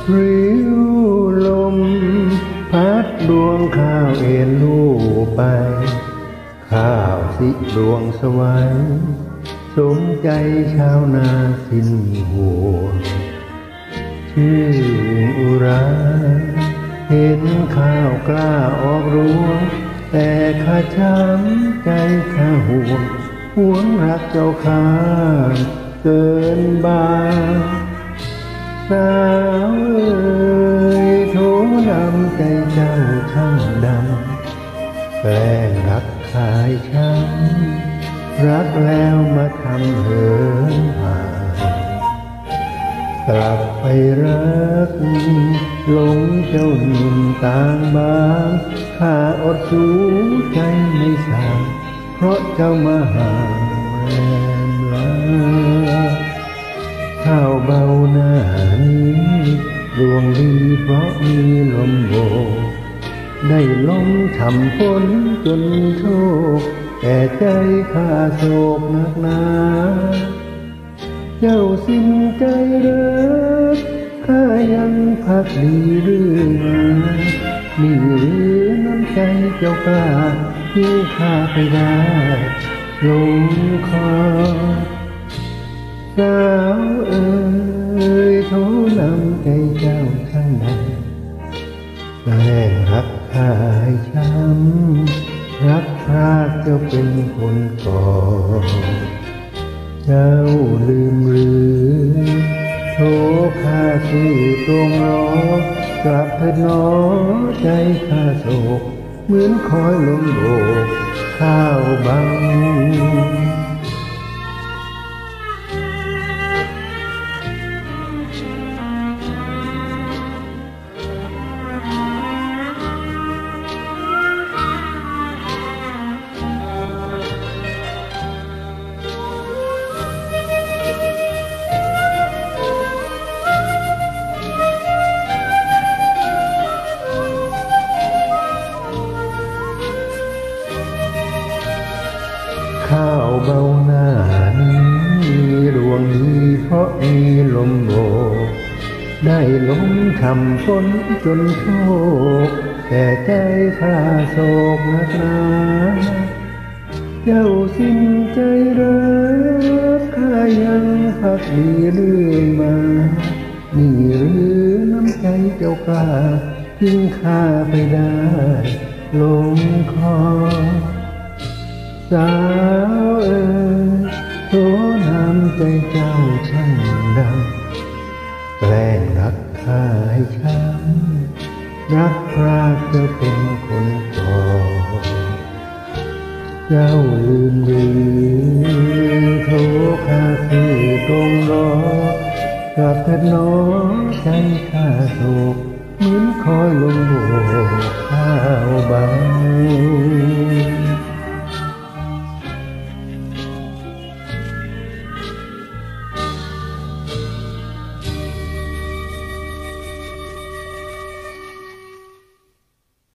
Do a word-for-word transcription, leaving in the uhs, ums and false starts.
ริ้วลมพัดดวงข้าวเอ็นลูไปข้าวสิดวงสวัยสมใจชาวนาสิ้นห่วงชื่นอุราเห็นข้าวกล้าออกรวงแต่ข้าช้ำใจข้าห่วงห่วงรักเจ้าข้าเกินบางสาวเอ่ยโถนำใจเจ้าช่างดำแกล้งรักขายช้ำรักแล้วมาทำเหินห่างกลับไปรักหลงเจ้าหนุ่มต่างบ้านข้าอดสู้ใจไม่สางเพราะเจ้ามาห่างแรมลาข้าวเบาหน้านี้ดวงดีเพราะมีลมโบกได้ลมทำฝนจนโชคแต่ใจข้าโศกหนักหนาเจ้าสิ้นใจรักข้ายังพักดีเรื่อยมานี่หรือน้ำใจเจ้ากล้าที่ข้าไปได้ลงคอสาวเอ่ยโถนำใจเจ้าช่างใดแกล้งรักข้าให้ช้ำรักพรากเจ้าเป็นคนก่อเจ้าลืมหรือโทข้าที่ตรงรอกลับเถิดหนอใจข้าโศกเหมือนคอยลมโบกข้าวบังข้าวเบาหน้านี้ดวงดีเพราะมีลมโบกได้ลมทำฝนจนโชคแต่ใจข้าโศกหนักหนาเจ้าสิ้นใจรักข้ายังพักดีเรื่อยมานี่หรือน้ำใจเจ้ากล้าทิ้งข้าไปได้ลงคอสาวเอ่ยโถน้ำใจเจ้าช่างดำแกล้งรักข้าให้ช้ำรักพรากเจ้าเป็นคนก่อเจ้าลืมหรือโถข้าที่ตรงรอกลับเถิดหนอใจข้าโศกเหมือนคอยลมโบกข้าวบัง